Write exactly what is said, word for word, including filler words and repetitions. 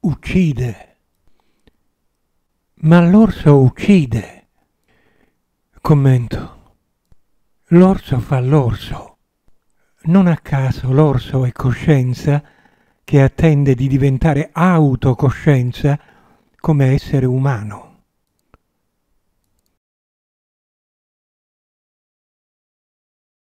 uccide. Ma l'orso uccide. Commento. L'orso fa l'orso. Non a caso l'orso è coscienza che attende di diventare autocoscienza come essere umano.